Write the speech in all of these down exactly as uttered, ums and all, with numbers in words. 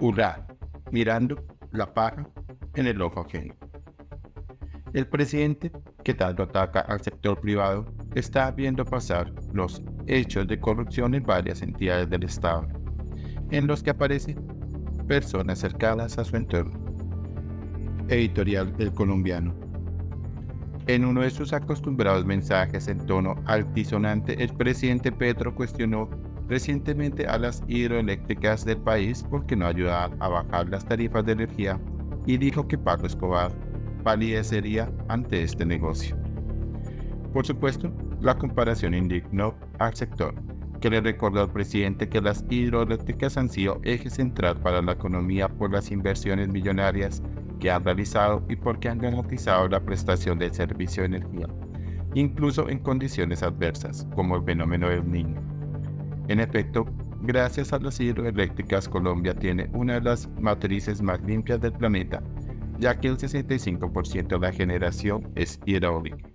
Hurra, mirando la paja en el ojo ajeno. El presidente, que tanto ataca al sector privado, está viendo pasar los hechos de corrupción en varias entidades del Estado, en los que aparecen personas cercanas a su entorno. Editorial del Colombiano. En uno de sus acostumbrados mensajes en tono altisonante, el presidente Petro cuestionó recientemente a las hidroeléctricas del país porque no ayudaban a bajar las tarifas de energía y dijo que Pablo Escobar palidecería ante este negocio. Por supuesto, la comparación indignó al sector, que le recordó al presidente que las hidroeléctricas han sido eje central para la economía por las inversiones millonarias que han realizado y porque han garantizado la prestación del servicio de energía, incluso en condiciones adversas, como el fenómeno del Niño. En efecto, gracias a las hidroeléctricas, Colombia tiene una de las matrices más limpias del planeta, ya que el sesenta y cinco por ciento de la generación es hidráulica.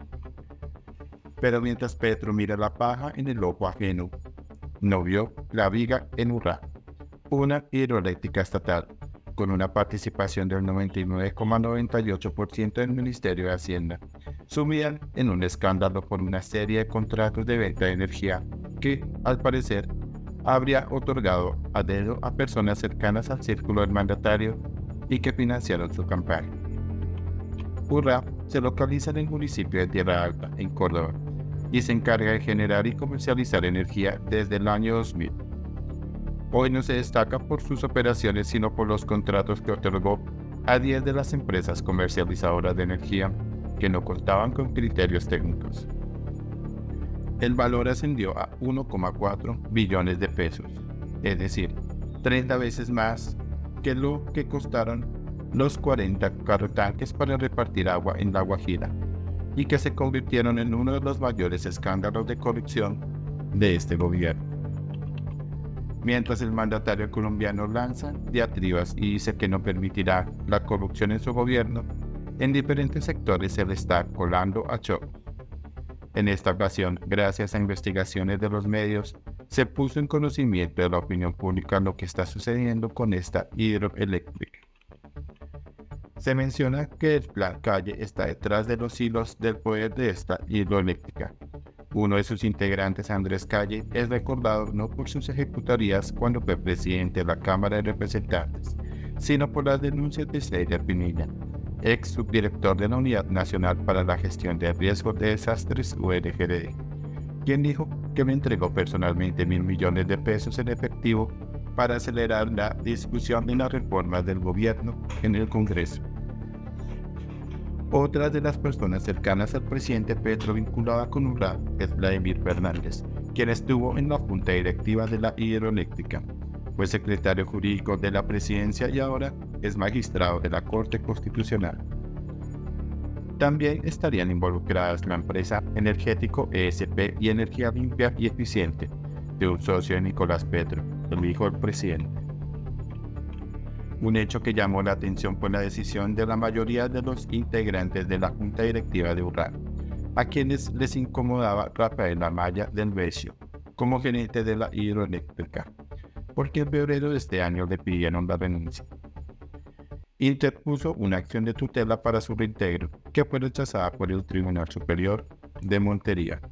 Pero mientras Petro mira la paja en el ojo ajeno, no vio la viga en Urrá, una hidroeléctrica estatal, con una participación del noventa y nueve coma noventa y ocho por ciento del Ministerio de Hacienda, sumida en un escándalo por una serie de contratos de venta de energía que, al parecer, habría otorgado a dedo a personas cercanas al círculo del mandatario y que financiaron su campaña. Urrá se localiza en el municipio de Tierra Alta, en Córdoba, y se encarga de generar y comercializar energía desde el año dos mil. Hoy no se destaca por sus operaciones, sino por los contratos que otorgó a diez de las empresas comercializadoras de energía que no contaban con criterios técnicos. El valor ascendió a uno coma cuatro billones de pesos, es decir, treinta veces más que lo que costaron los cuarenta carrotanques para repartir agua en La Guajira, y que se convirtieron en uno de los mayores escándalos de corrupción de este gobierno. Mientras el mandatario colombiano lanza diatribas y dice que no permitirá la corrupción en su gobierno, en diferentes sectores se le está colando a chorro. En esta ocasión, gracias a investigaciones de los medios, se puso en conocimiento de la opinión pública lo que está sucediendo con esta hidroeléctrica. Se menciona que el Plan Calle está detrás de los hilos del poder de esta hidroeléctrica. Uno de sus integrantes, Andrés Calle, es recordado no por sus ejecutorías cuando fue presidente de la Cámara de Representantes, sino por las denuncias de Ceyder Pinilla, ex subdirector de la Unidad Nacional para la Gestión de Riesgos de Desastres U N G R D, quien dijo que le entregó personalmente mil millones de pesos en efectivo para acelerar la discusión de las reformas del gobierno en el Congreso. Otra de las personas cercanas al presidente Petro vinculada con Urrá es Vladimir Fernández, quien estuvo en la junta directiva de la hidroeléctrica, fue secretario jurídico de la presidencia y ahora es magistrado de la Corte Constitucional. También estarían involucradas la empresa Energético E S P y Energía Limpia y Eficiente, de un socio de Nicolás Petro, el hijo del presidente. Un hecho que llamó la atención fue la decisión de la mayoría de los integrantes de la junta directiva de Urrá, a quienes les incomodaba Rafael Amaya del Besio como gerente de la hidroeléctrica, porque en febrero de este año le pidieron la renuncia. Interpuso una acción de tutela para su reintegro, que fue rechazada por el Tribunal Superior de Montería.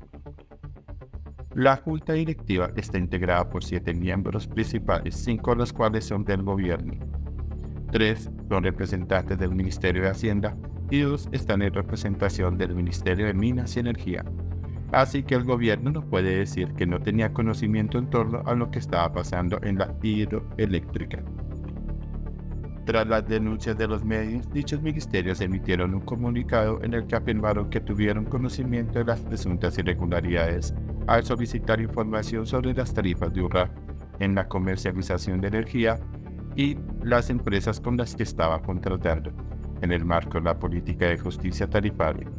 La junta directiva está integrada por siete miembros principales, cinco de los cuales son del gobierno. Tres son representantes del Ministerio de Hacienda y dos están en representación del Ministerio de Minas y Energía. Así que el gobierno no puede decir que no tenía conocimiento en torno a lo que estaba pasando en la hidroeléctrica. Tras las denuncias de los medios, dichos ministerios emitieron un comunicado en el que afirmaron que tuvieron conocimiento de las presuntas irregularidades al solicitar información sobre las tarifas de Urrá en la comercialización de energía y las empresas con las que estaba contratando, en el marco de la política de justicia tarifaria.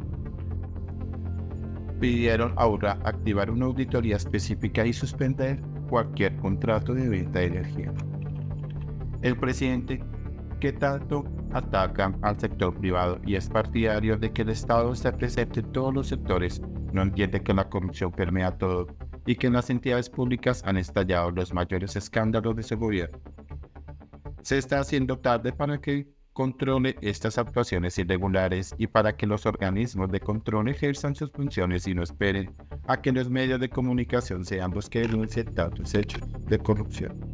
Pidieron a Urrá activar una auditoría específica y suspender cualquier contrato de venta de energía. El presidente, que tanto ataca al sector privado y es partidario de que el Estado esté presente en todos los sectores, no entiende que la corrupción permea todo y que en las entidades públicas han estallado los mayores escándalos de su gobierno. Se está haciendo tarde para que controle estas actuaciones irregulares y para que los organismos de control ejerzan sus funciones y no esperen a que los medios de comunicación sean los que denuncien tantos hechos de corrupción.